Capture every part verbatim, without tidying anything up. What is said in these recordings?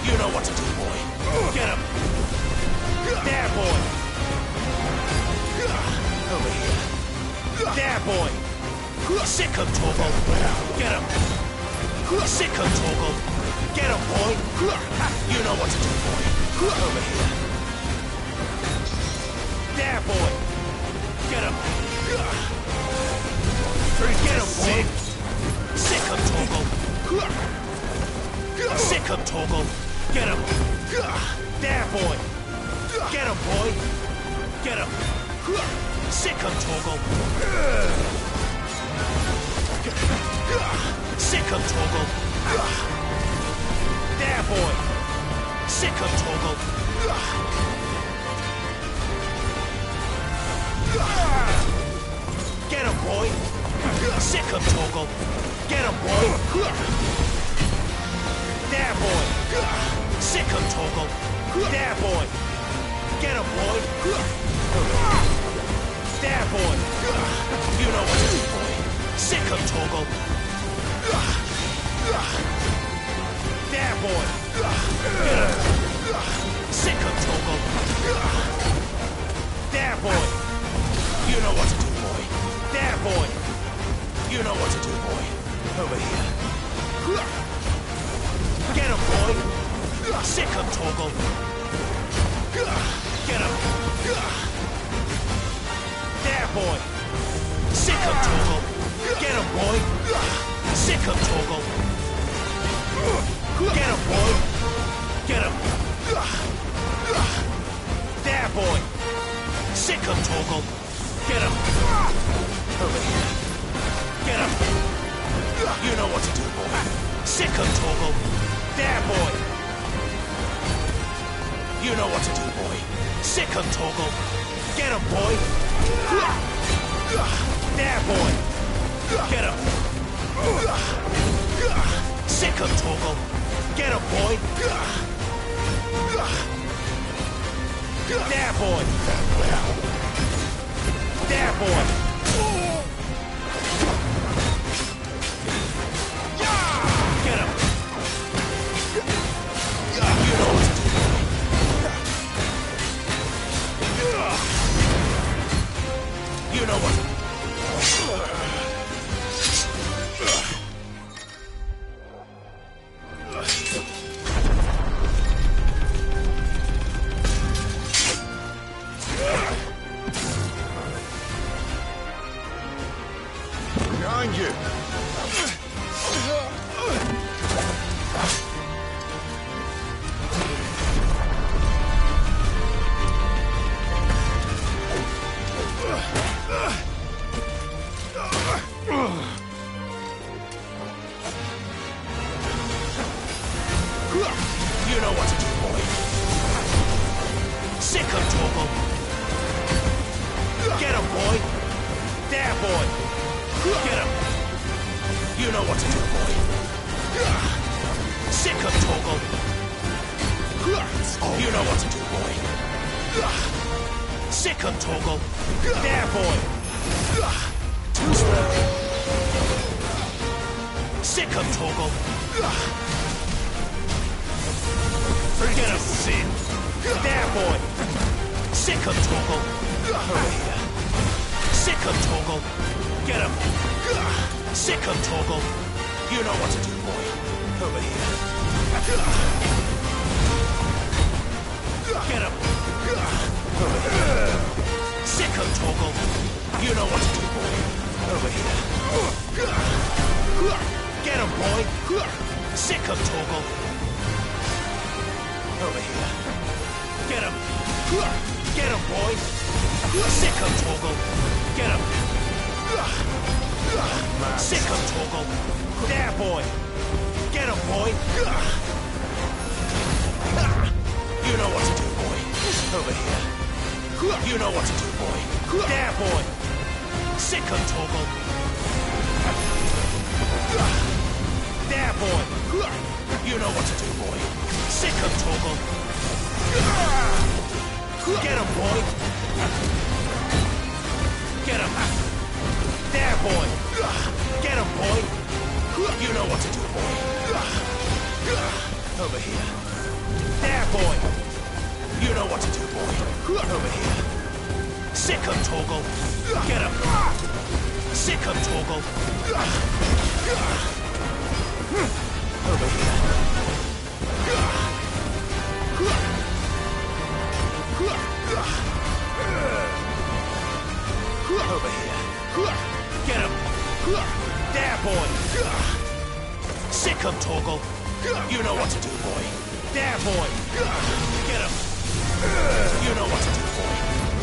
You know what to do, boy. Get him. There, boy. Over here. There, boy. Sick him, Torgal. Get him. Sick him, Torgal. Get him, boy. You know what to do, boy. Over here. There, boy. Get him. Get him, boy. Sick him, Torgal. Sick him, Torgal. Get him. There, boy. Get him, boy. Get him. Sick him, Torgal. Sick him, Torgal. There, boy. Sick him, Torgal. Get him, boy. Sick him, Torgal. Get him, boy. There, boy. Sick him, Torgal. There, boy. Get him, boy. There, boy. You know what to do, boy. Sick him, Torgal. There, boy. Get him. Sick him, Torgal. There, boy. You know what to do, boy. There, boy. You know what to do, boy. Over here. Get him, boy. Sick him, Torgal. Get him. There, boy. Sick him, Torgal. Get him, boy. Sick him, Torgal. Get him, boy. Get him. There, boy. Sick him, Torgal. Get him. Over here. Get him. You know what to do, boy. Sick him, Torgal. There, boy. You know what to do, boy. Sick him, Torgal. Get him, boy. There, boy. Get him. Sick him, Torgal. Get him, boy. There, boy. There, boy. Get him. You know what to do, boy. You know what to do. Behind you. You know what to do, boy. Sick him, Torgal. Get him, boy. There, boy. Get him. You know what to do, boy. Sick him, Torgal. You know what to do, boy. Sick him, Torgal. There, boy. Too slow. Sick him, Torgal. Forget him, sin. There, boy. Sick him, Torgal. Over here. Sick him, Torgal. Get him. Sick him, Torgal. You know what to do, boy. Over here. Get him. Over here. Sick him, Torgal. You know what to do, boy. Over here. Get him, boy. Sick him, Torgal. Over here. Get him. Get him, boy. Sick him, Torgal. Get him. Sick him, Torgal. There, boy. Get him, boy. You know what to do, boy. Over here. You know what to do, boy. There, boy. Sick him, Torgal. There, boy. You know what to do, boy. Sick him, Torgal. Get him, boy. Get him. There, boy. Get him, boy. You know what to do, boy. Over here. There, boy! You know what to do, boy. Over here. Sick him, Torgal. Get him. Sick him, Torgal. Over here. Over here. Get him. There, boy. Sick him, Torgal. You know what to do, boy. There, boy. Get him. You know what to do, boy.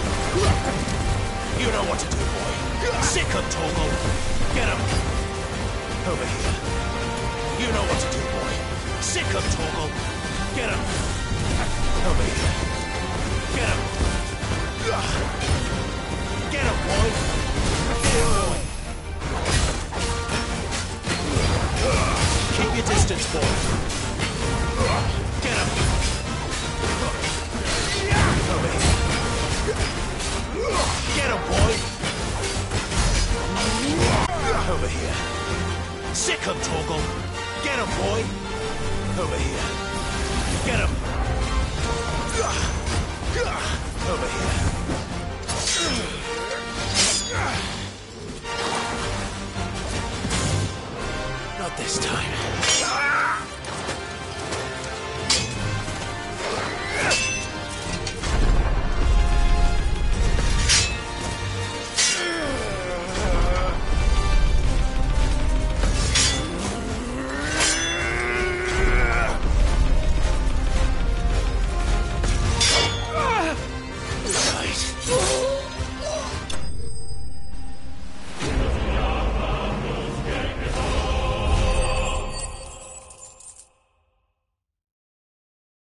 You know what to do, boy. Sick him, Torgal. Get him. Over here. You know what to do, boy. Sick him, Torgal. Get him. Over here. Get him. Get him, boy. Get him, boy. Keep your distance, boy. Get him. Over here. Get him, boy. Over here. Sick him, Torgal. Get him, boy. Over here. Get him. Over here. Not this time.